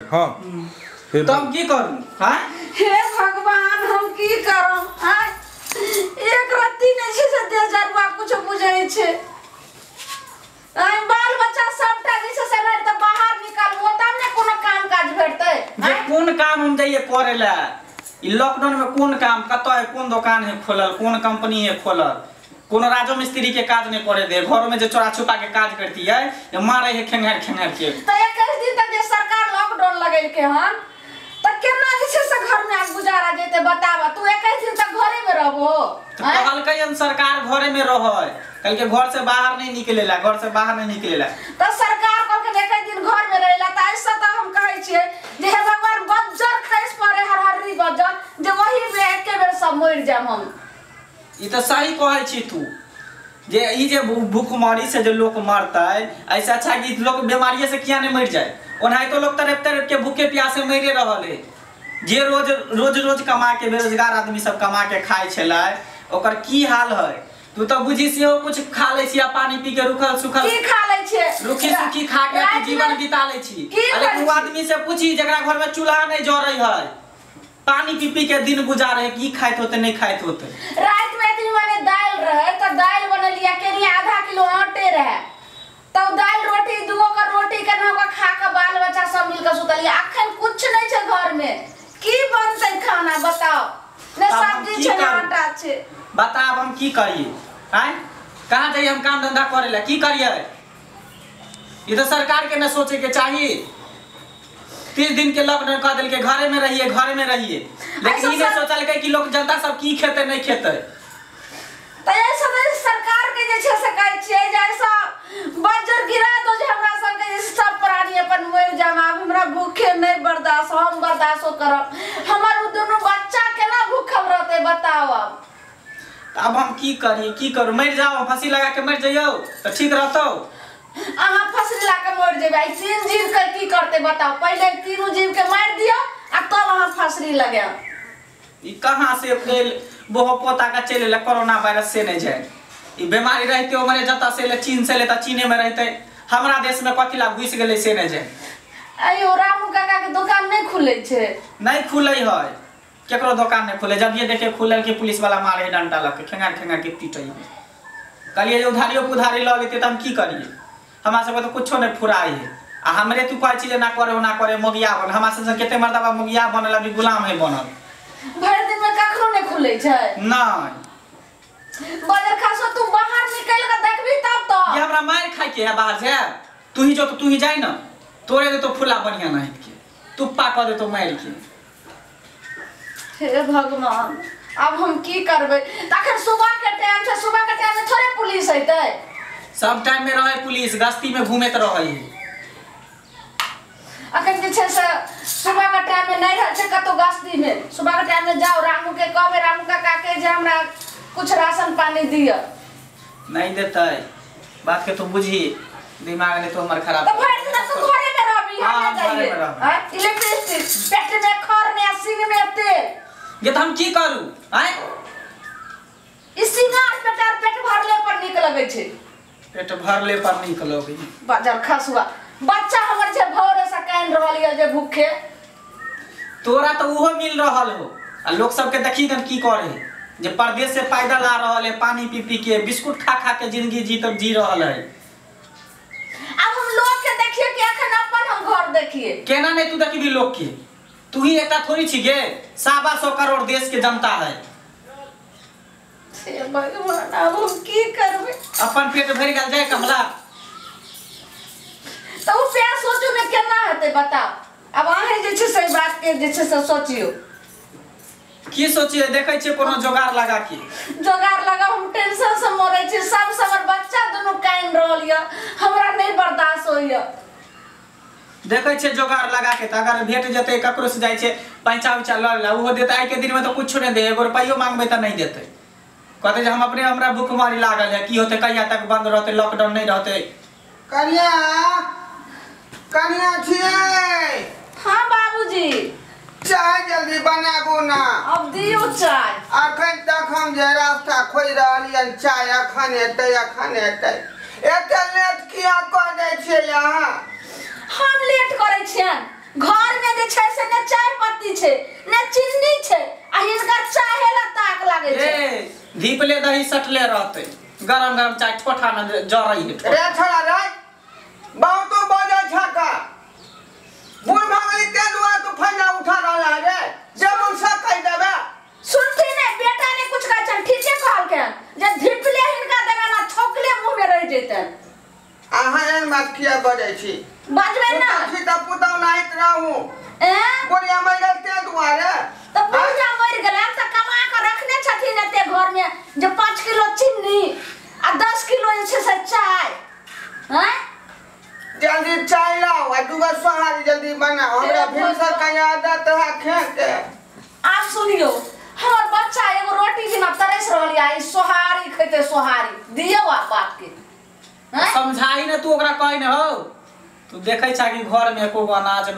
हां तो हम की करू? हां हे भगवान हम की करम? हां एक राती ने छै से 10,000 रुपया कुछ बुझै छै। आई बाल बच्चा सबटा जे छै से त बाहर निकालबो तब ने कोनो काम काज भेटतै। जे कोन काम हम जाइए करे ला? ई लॉकडाउन में कोन काम कत है, कोन दुकान है खोलल, कोन कंपनी है खोलल? कोनो राजो मिस्त्री के काज नहीं करे दे, घर में जो चोरा छुपा के काज करती है ये मारे है खेंगार खेंगार के। तो 21 दिन तक जे सरकार लॉकडाउन लगेलके हन त केना जे छै से घर में आज गुजारा जेते बतावा? तू 21 दिन तक घरे में रहबो? कहलकै सरकार घरे में रहै, कल के घर से बाहर नहीं निकलेला, घर से बाहर नहीं निकलेला। तो सरकार कहलके 21 दिन घर में रहेला त ऐसा त हम कहै छियै जे हे भगवान बज्जर खैस पड़े हरहरी बज्जर जे वही में एके बेर सब मर जाम हम। ई तो सही कहै छी तू जे ई जे भूखमरी से जो लोग मरतै, ऐसा अच्छा कि लोग बीमारी से किया नहीं मर जाए? ओनाही तो लोग तरफ तरफ के भूखे प्यासे मरे रहल है। जे रोज कमा के बेरोजगार आदमी सब कमा के खाए छलै ओकर की हाल है? तू तो बुझी से कुछ खा ले छी, पानी पी के रुखल सुखल की खा ले छे, रुखी सुखी खा के जीवन बिता ले छी। लेकिन वो आदमी से पूछी जकरा घर में चूल्हा नहीं जरै है, पानी पी पी के दिन गुजारे है, की खाइत होते नहीं खाइत होते? रात में इतनी माने दाल रहे तो दाल बनलिया केनी आधा किलो आटे रहे तो दाल रोटी दुगो का रोटी केना का खा के बाल बच्चा सब मिल के सुतलिया। अखन कुछ नहीं छे घर में, की बनतै खाना बताओ? ने सब्जी छे ना आटा छे, बताओ हम की करिए? हैं कहां जाइए हम काम धंधा करे ला? की करिए? ये तो सरकार के न सोचे के चाहिए। 30 दिन के लॉकडाउन कर दिल के घरे में रहिए, घरे में रहिए, लेकिन ई नहीं सोचल के कि लोग जनता सब की खेते नहीं खेते। त ऐसा सरकार के जे छै से कहै छियै जे ऐसा बज्जर गिरा दो जे हमरा सब के सब प्राणी अपन मर जाम। हमरा भूखे नहीं बर्दाश्त, हम बर्दाश्त करब। हमर दोनों बच्चा केना भूखल रहते बताओ? अब हम की करिए? की करू? मर जाओ, फांसी लगा के मर जाइयो तो ठीक रहतो? अहाँ फांसी लगा के मर जेबै। 3 जीव के की करते बताओ? पहले तीनों जीव के मार दियो आ तब अहाँ फांसी लगाओ। ई कहां से फेल बोहो पोता का चले कोरोना वायरस से नहीं जाए? ई बीमारी रहते ओ मरे जता से ले चीन से ले त चीने में रहते, हमरा देश में कथि ला घुस गेले से नहीं जाए? अयो रामू काका के दुकान नहीं खुले छे? नहीं खुले है, केकरो दुकान नहीं खुले। जब ये देखे खुलल के पुलिस वाला मारे डंडा लग के खेंगा खेंगा के पीटे। कहलिए जो उधारियों को उधारी ल लेते त हम की करिए? हमरा सब तो कुछो नहीं फुराई है। आ हमरे तू कहै छी ना करे मोगिया बन। हमरा सब केते मर्दबा मोगिया बनल अभी गुलाम है बनल। भर दिन में कखनो नहीं खुले छे? नहीं बजर खासो तू बाहर निकल के देखबी तब तो ये हमरा मार खाई के है बाहर से। तू ही जो तो तू ही जाई ना, तोरे दे तो फुला बढ़िया नहीं के तू पाक दे तो मार के। हे भगवान अब हम की करबे? तखन सुबह के टाइम से, सुबह के टाइम में थोड़े पुलिस आइते? सब टाइम में रहे पुलिस, गश्ती में घूमत रहे। अखन जे छै से सुबह के टाइम में नहीं रह छै कतो गश्ती में। सुबह के टाइम में जाओ रामू के कहबे रामू काका के जे हमरा कुछ राशन पानी दियो। नहीं देते बात के तो बुझी, दिमाग ने तो हमर खराब। तो भर दिन तू घरे में रहबी? हां घरे में रह। हां इलेक्ट्रिसिटी पेट में खर में सिंग में तेल ये तो हम की करू? हैं इस सिंगार पेट भरले पर निक लगे छे। पेट भरले पर निक लगे बाजार खसुआ बच्चा हमर जे भोरे से कान रहलिए जे भूखे। तोरा तो उहो मिल रहल हो। आ लोग सब के देखी गन की करे जे परदेश से पैदल आ रहल है, पानी पी पी के बिस्कुट खा खा के जिंदगी जी रहल है। अब हम लोग के देखिए कि अखन अपन हम घर देखिए केना नहीं तू देखी भी लोग के? तू ही एकटा थोड़ी छी गे, 125 करोड़ देश के जनता है। से भगवान अब हम की करबे? अपन पेट भर गेल जाय कमला तो उ पे सोचू ने केना हेते बताओ? अब अहे जे छै से बात के जे छै से सोचियो। की सोचिए? देखे छे कोनो जोगार लगा के? जोगार लगा हम टेंशन से मरे छी। सब हमर बच्चा दोनों कान रहल या, हमरा नहीं बर्दाश्त होइया। देखे छे जोगार लगा के, त अगर भेट जते ककरो से जाय छे पैसा उचा ल ला उहो देते। आई के दिन में तो कुछ नहीं दे, एगो रुपयो मांगबे त नहीं देते। कहते जे हम अपने हमरा भूखमरी लागल है, की होते कहिया तक बंद रहते, लॉकडाउन नहीं रहते। कन्या कन्या छिए? हां बाबूजी चाय जल्दी बनाबू ना। अब दियो चाय। अखन तक हम जे रास्ता खोज रहलियन चाय अखन एतै एते लेट किया कर दै छियै यहाँ? हम लेट करे छियन? घर में छे ने चिन्नी छे आ हिनका चाहे ला ताक लागे छे ए धीपले दही सटले रहते गरम गरम चाय ठोठा में जरई है रे छोड़ा रे बहुत तो बजे छका बुढ़ भागली के दुआ तो फैना उठा रहा है जब उन सब कह देबे सुनती ने बेटा ने कुछ कह चल ठीके कहल के जे धीपले हिनका देना ना ठोकले मुंह में रह जेते आहा एन बात किया बजे छी बाजबे ना छी त पुतौ नाइत रहू ए बुढ़िया मर के दुआरे तो बुढ़िया मर गेले हम त कमा के रखने छथिन एते घर में जे 5 किलो चीनी आ 10 किलो से चाय हैं जल्दी चाय लाओ आ दूगो सोहारी जल्दी बनाओ हमरा भिनसर का आदत है खे के आप सुनियो हमर बच्चा एगो रोटी बिना तरस रहल आई सोहारी खैते सोहारी दियो आप बात के हैं समझाई ना तू ओकरा कहि न हो तू देखै छा कि घर में एको अनाज